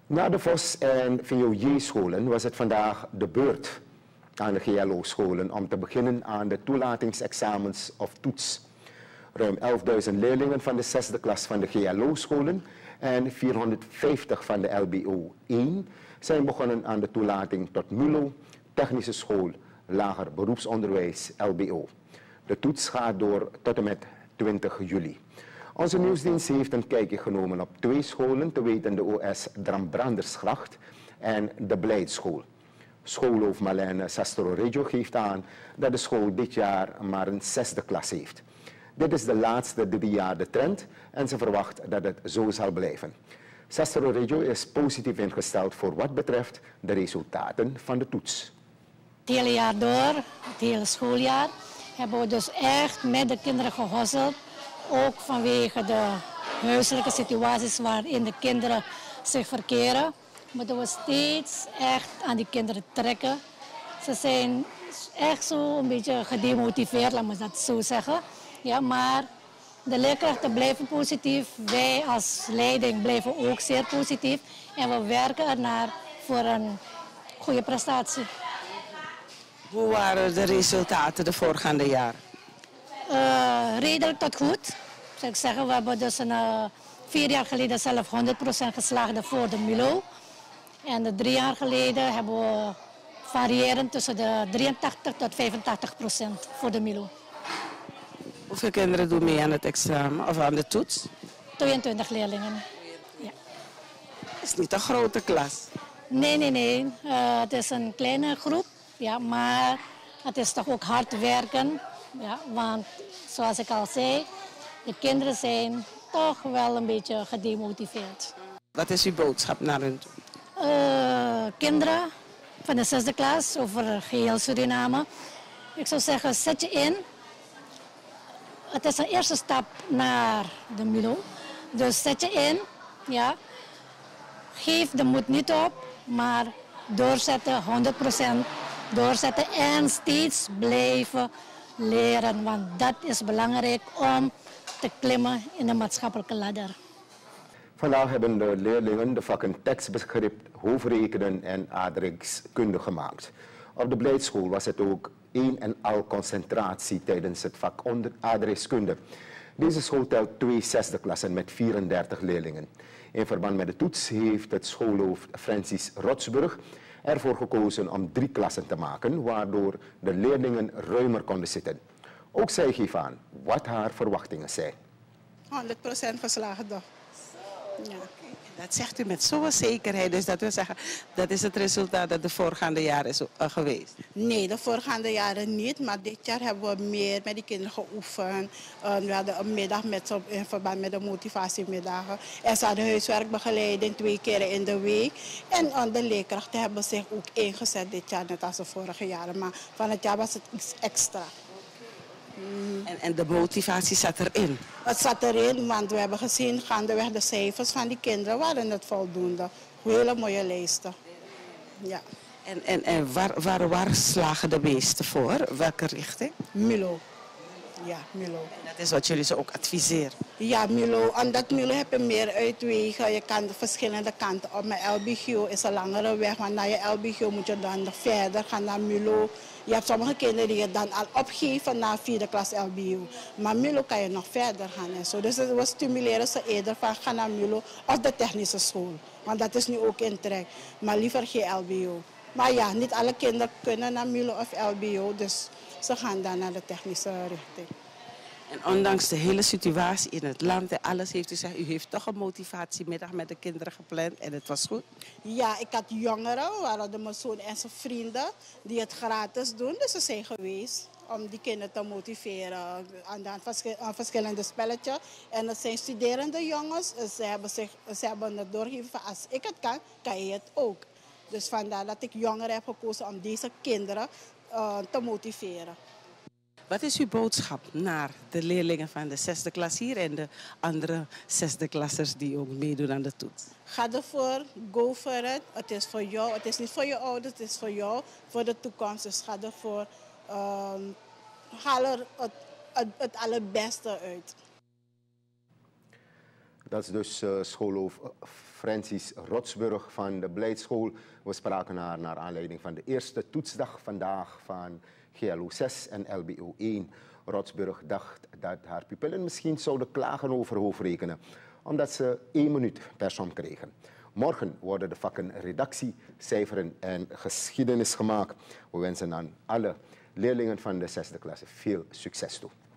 Na de VOS en VOJ-scholen was het vandaag de beurt aan de GLO-scholen om te beginnen aan de toelatingsexamens of toets. Ruim 11.000 leerlingen van de 6e klas van de GLO-scholen en 450 van de LBO 1 zijn begonnen aan de toelating tot MULO, Technische School, Lager Beroepsonderwijs, LBO. De toets gaat door tot en met 20 juli. Onze nieuwsdienst heeft een kijkje genomen op 2 scholen, te weten de OS Drambrandersgracht en de Blijdschool. Schoolhoofd Marlene Sastro-Reggio geeft aan dat de school dit jaar maar een 6e klas heeft. Dit is de laatste 3 jaar de trend en ze verwacht dat het zo zal blijven. Sastro-Reggio is positief ingesteld voor wat betreft de resultaten van de toets. Het hele jaar door, het hele schooljaar, hebben we dus echt met de kinderen gehosseld. Ook vanwege de huiselijke situaties waarin de kinderen zich verkeren, moeten we steeds echt aan die kinderen trekken. Ze zijn echt zo een beetje gedemotiveerd, laat me dat zo zeggen. Ja, maar de leerkrachten blijven positief. Wij als leiding blijven ook zeer positief. En we werken ernaar voor een goede prestatie. Hoe waren de resultaten de voorgaande jaren? Redelijk tot goed. Zou ik zeggen, we hebben dus 4 jaar geleden zelf 100% geslaagd voor de MULO. En 3 jaar geleden hebben we variërend tussen de 83 tot 85% voor de MULO. Hoeveel kinderen doen mee aan het examen of aan de toets? 22 leerlingen. Ja. Het is niet een grote klas. Nee. Het is een kleine groep, ja, maar het is toch ook hard werken. Ja, want zoals ik al zei, de kinderen zijn toch wel een beetje gedemotiveerd. Wat is uw boodschap naar hun toe? Kinderen van de 6e klas over geheel Suriname. Ik zou zeggen, zet je in. Het is een eerste stap naar de MULO. Dus zet je in. Ja. Geef de moed niet op, maar doorzetten, 100% doorzetten en steeds blijven leren. Want dat is belangrijk om te klimmen in de maatschappelijke ladder. Vandaag hebben de leerlingen de vakken tekstbegrip, hoofdrekenen en aardrijkskunde gemaakt. Op de Blijdschool was het ook een en al concentratie tijdens het vak aardrijkskunde. Deze school telt 2 6e klassen met 34 leerlingen. In verband met de toets heeft het schoolhoofd Francis Rotsburg ervoor gekozen om 3 klassen te maken, waardoor de leerlingen ruimer konden zitten. Ook zij geeft aan wat haar verwachtingen zijn. 100% geslaagd toch? Ja. Dat zegt u met zo'n zekerheid, dus dat wil zeggen, dat is het resultaat dat de voorgaande jaren is geweest? Nee, de voorgaande jaren niet, maar dit jaar hebben we meer met die kinderen geoefend. We hadden een middag met ze in verband met de motivatiemiddagen. En ze hadden huiswerkbegeleiding 2 keer in de week. En de leerkrachten hebben zich ook ingezet dit jaar, net als de vorige jaren. Maar van het jaar was het iets extra. En de motivatie zat erin? Het zat erin, want we hebben gezien gaandeweg de cijfers van die kinderen waren het voldoende. Hele mooie lijsten. Ja. En waar slagen de meesten voor? Welke richting? MULO. Ja, MULO. Dat is wat jullie ze ook adviseren? Ja, MULO. Omdat MULO heb je meer uitwegen. Je kan de verschillende kanten op. Met LBGO is een langere weg. Want na je LBGO moet je dan nog verder gaan naar MULO. Je hebt sommige kinderen die je dan al opgeven na 4e klas LBO. Maar MULO kan je nog verder gaan en zo. Dus we stimuleren ze eerder van ga naar MULO of de technische school. Want dat is nu ook in trek. Maar liever geen LBO. Maar ja, niet alle kinderen kunnen naar MULO of LBO. Dus ze gaan dan naar de technische richting. En ondanks de hele situatie in het land en alles heeft u gezegd, u heeft toch een motivatiemiddag met de kinderen gepland en het was goed? Ja, ik had jongeren, waaronder mijn zoon en zijn vrienden, die het gratis doen. Dus ze zijn geweest om die kinderen te motiveren aan verschillende spelletjes. En het zijn studerende jongens. Ze hebben het doorgegeven van als ik het kan, kan je het ook. Dus vandaar dat ik jongeren heb gekozen om deze kinderen te motiveren. Wat is uw boodschap naar de leerlingen van de 6e klas hier en de andere 6e klassers die ook meedoen aan de toets? Ga ervoor, go for it. Het is voor jou, het is niet voor je ouders, het is voor jou, voor de toekomst. Dus ga ervoor, haal er het allerbeste uit. Dat is dus schoolhoofd Francis Rotsburg van de Blijdschool. We spraken haar naar aanleiding van de eerste toetsdag vandaag van GLO 6 en LBO 1. Rotsburg dacht dat haar pupillen misschien zouden klagen over hoofdrekenen, omdat ze 1 minuut per som kregen. Morgen worden de vakken redactie, cijferen en geschiedenis gemaakt. We wensen aan alle leerlingen van de 6e klasse veel succes toe.